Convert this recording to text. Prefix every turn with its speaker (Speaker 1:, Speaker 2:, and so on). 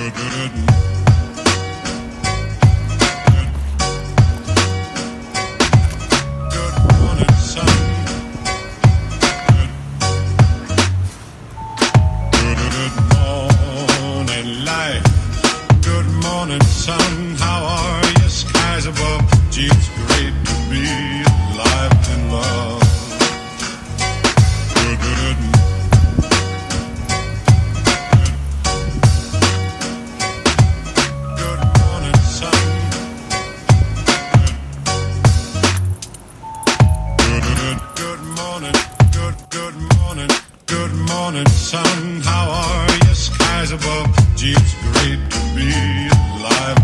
Speaker 1: morning sun, how are you? Skies above, gee, it's great to be alive.